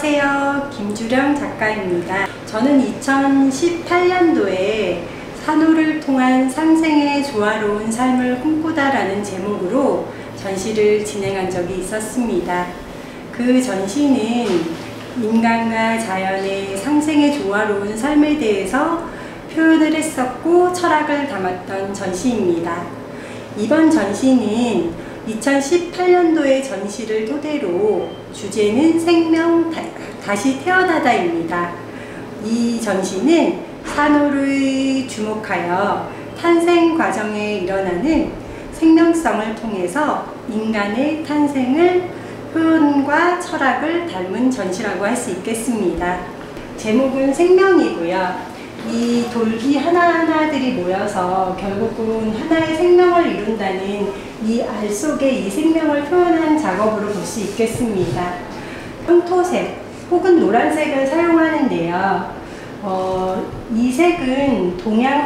안녕하세요. 김주령 작가입니다. 저는 2018년도에 산호를 통한 상생의 조화로운 삶을 꿈꾸다라는 제목으로 전시를 진행한 적이 있었습니다. 그 전시는 인간과 자연의 상생의 조화로운 삶에 대해서 표현을 했었고 철학을 담았던 전시입니다. 이번 전시는 2018년도의 전시를 토대로 주제는 생명 다시 태어나다입니다. 이 전시는 산호를 주목하여 탄생 과정에 일어나는 생명성을 통해서 인간의 탄생을 표현과 철학을 닮은 전시라고 할 수 있겠습니다. 제목은 생명이고요. 이 돌기 하나하나들이 모여서 결국은 하나의 생명을 이룬다는 이 알 속에 이 생명을 표현한 작업으로 볼 수 있겠습니다. 황토색 혹은 노란색을 사용하는데요. 이 색은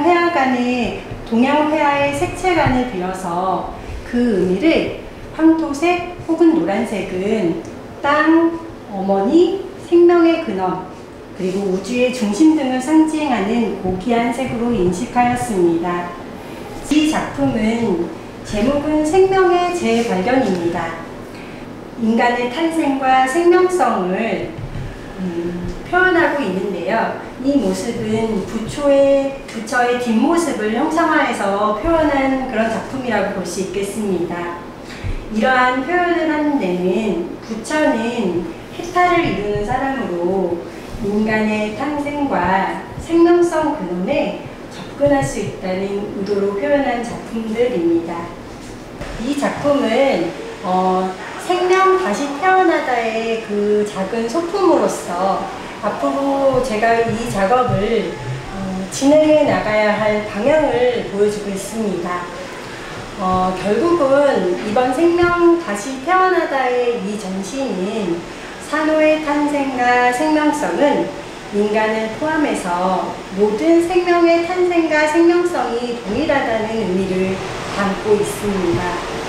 동양회화의 색채관을 빌어서 그 의미를 황토색 혹은 노란색은 땅, 어머니, 생명의 근원, 그리고 우주의 중심 등을 상징하는 고귀한 색으로 인식하였습니다. 이 작품은 제목은 생명의 재발견입니다. 인간의 탄생과 생명성을 표현하고 있는데요. 이 모습은 부처의 뒷모습을 형상화해서 표현한 그런 작품이라고 볼 수 있겠습니다. 이러한 표현을 하는 데는 부처는 해탈을 이루는 사람으로 인간의 탄생과 생명성 근원에 접근할 수 있다는 의도로 표현한 작품들입니다. 이 작품은 생명 다시 태어나다의 그 작은 소품으로서 앞으로 제가 이 작업을 진행해 나가야 할 방향을 보여주고 있습니다. 결국은 이번 생명 다시 태어나다의 이 전시는 산호의 탄생과 생명성은 인간을 포함해서 모든 생명의 탄생과 생명성이 동일하다는 의미를 담고 있습니다.